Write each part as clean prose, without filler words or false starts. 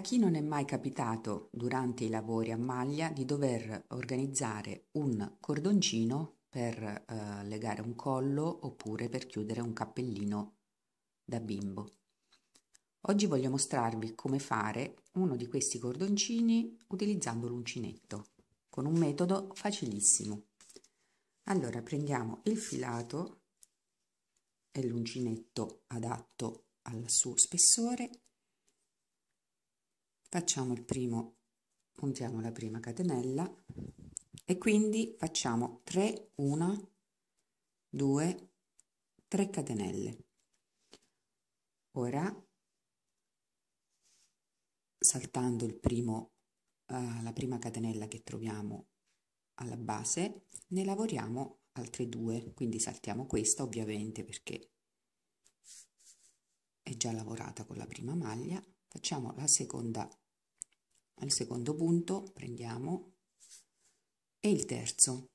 chi non è mai capitato durante i lavori a maglia di dover organizzare un cordoncino per legare un collo oppure per chiudere un cappellino da bimbo? Oggi voglio mostrarvi come fare uno di questi cordoncini utilizzando l'uncinetto, con un metodo facilissimo. Allora prendiamo il filato e l'uncinetto adatto al suo spessore. Facciamo il primo, montiamo la prima catenella e quindi facciamo 3, 1, 2, 3 catenelle. Ora, saltando la prima catenella che troviamo alla base, ne lavoriamo altre 2, quindi saltiamo questa ovviamente perché è già lavorata con la prima maglia. Facciamo la seconda, al secondo punto prendiamo e il terzo.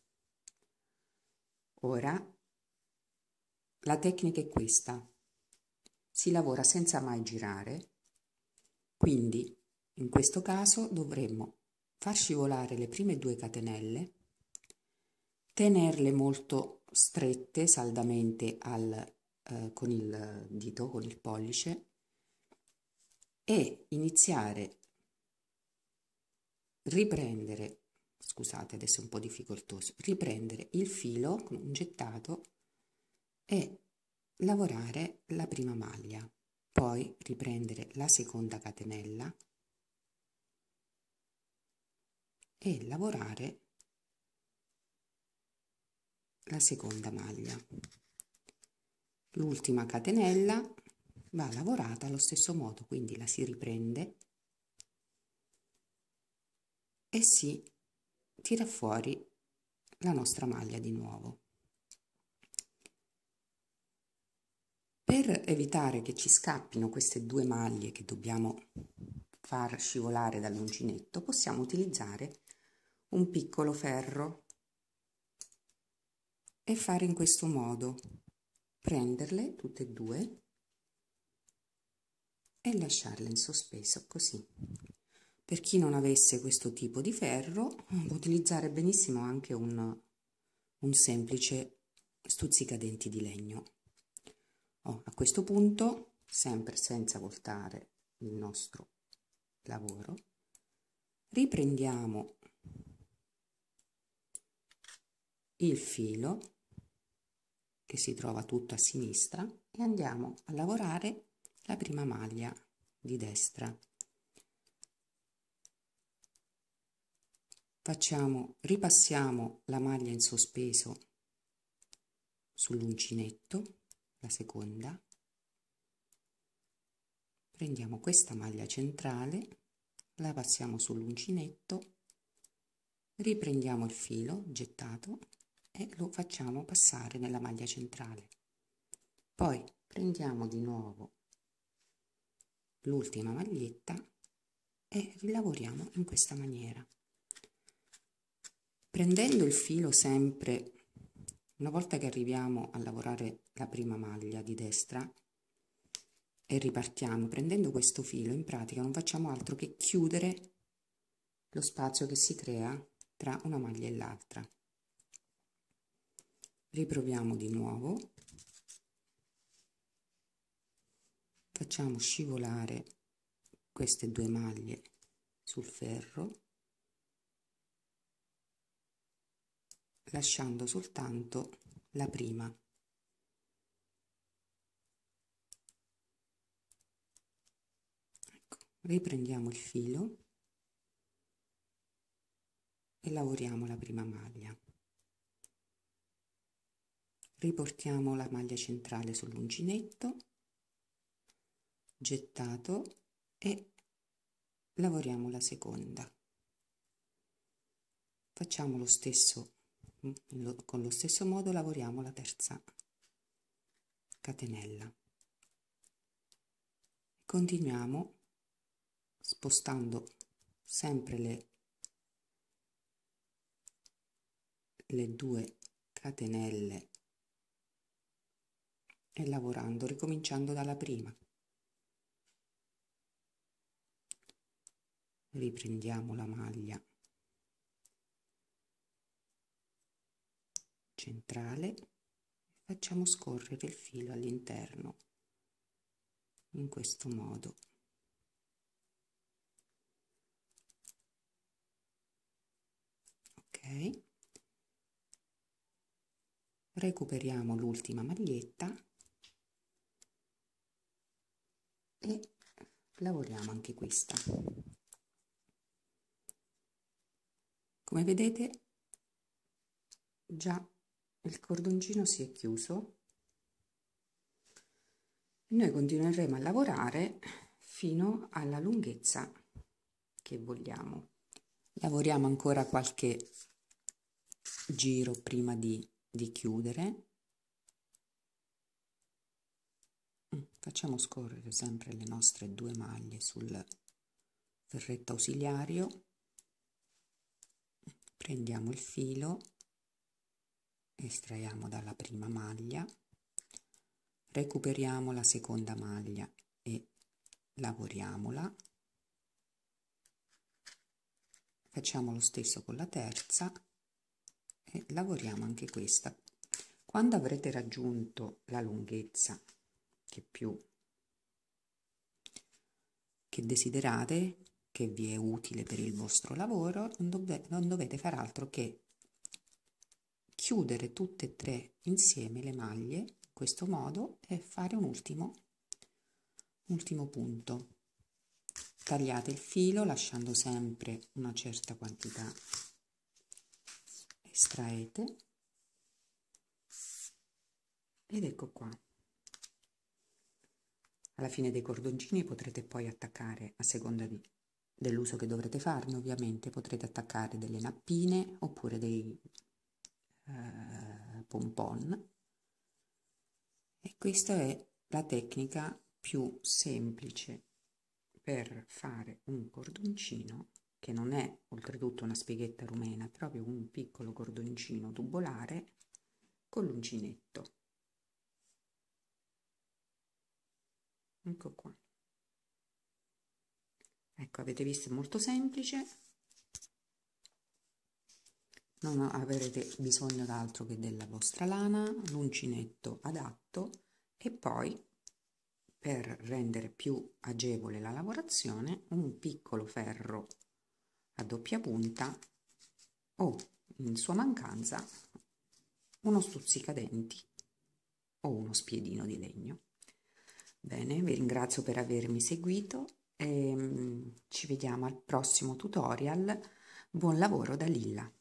Ora la tecnica è questa: si lavora senza mai girare, quindi in questo caso dovremmo far scivolare le prime 2 catenelle, tenerle molto strette saldamente con il dito, con il pollice, e iniziare, riprendere, scusate adesso è un po' difficoltoso, riprendere il filo con un gettato e lavorare la prima maglia, poi riprendere la seconda catenella e lavorare la seconda maglia. L'ultima catenella va lavorata allo stesso modo, quindi la si riprende e si tira fuori la nostra maglia di nuovo. Per evitare che ci scappino queste 2 maglie che dobbiamo far scivolare dall'uncinetto, possiamo utilizzare un piccolo ferro e fare in questo modo: prenderle tutte e 2 e lasciarle in sospeso così. Per chi non avesse questo tipo di ferro, può utilizzare benissimo anche un semplice stuzzicadenti di legno. A questo punto, sempre senza voltare il nostro lavoro, riprendiamo il filo che si trova tutto a sinistra e andiamo a lavorare la prima maglia di destra. Ripassiamo la maglia in sospeso sull'uncinetto, la seconda, prendiamo questa maglia centrale, la passiamo sull'uncinetto, riprendiamo il filo gettato e lo facciamo passare nella maglia centrale. Poi prendiamo di nuovo l'ultima maglietta e rilavoriamo in questa maniera. Prendendo il filo sempre, una volta che arriviamo a lavorare la prima maglia di destra e ripartiamo, prendendo questo filo, in pratica non facciamo altro che chiudere lo spazio che si crea tra una maglia e l'altra. Riproviamo di nuovo, facciamo scivolare queste 2 maglie sul ferro, lasciando soltanto la prima. Ecco, riprendiamo il filo e lavoriamo la prima maglia. Riportiamo la maglia centrale sull'uncinetto, gettato e lavoriamo la seconda. Facciamo lo stesso, con lo stesso modo lavoriamo la terza catenella. Continuiamo spostando sempre le 2 catenelle e lavorando, ricominciando dalla prima. riprendiamo la maglia centrale, facciamo scorrere il filo all'interno in questo modo. Ok, recuperiamo l'ultima maglietta e lavoriamo anche questa. Come vedete già il cordoncino si è chiuso. Noi continueremo a lavorare fino alla lunghezza che vogliamo. Lavoriamo ancora qualche giro prima di chiudere. Facciamo scorrere sempre le nostre 2 maglie sul ferretto ausiliario, prendiamo il filo, estraiamo dalla prima maglia, recuperiamo la seconda maglia e lavoriamola, facciamo lo stesso con la terza e lavoriamo anche questa. Quando avrete raggiunto la lunghezza che desiderate, che vi è utile per il vostro lavoro, non dovete far altro che chiudere tutte e 3 insieme le maglie in questo modo e fare un ultimo punto. Tagliate il filo lasciando sempre una certa quantità, estraete ed ecco qua. Alla fine dei cordoncini potrete poi attaccare, a seconda dell'uso che dovrete farne, ovviamente potrete attaccare delle nappine oppure dei pompon, e questa è la tecnica più semplice per fare un cordoncino, che non è oltretutto una spighetta rumena, è proprio un piccolo cordoncino tubolare con l'uncinetto. Ecco qua. Ecco, avete visto, è molto semplice, non avrete bisogno d'altro che della vostra lana, l'uncinetto adatto e poi, per rendere più agevole la lavorazione, un piccolo ferro a doppia punta o, in sua mancanza, uno stuzzicadenti o uno spiedino di legno. Bene, vi ringrazio per avermi seguito e ci vediamo al prossimo tutorial. Buon lavoro da Lilla!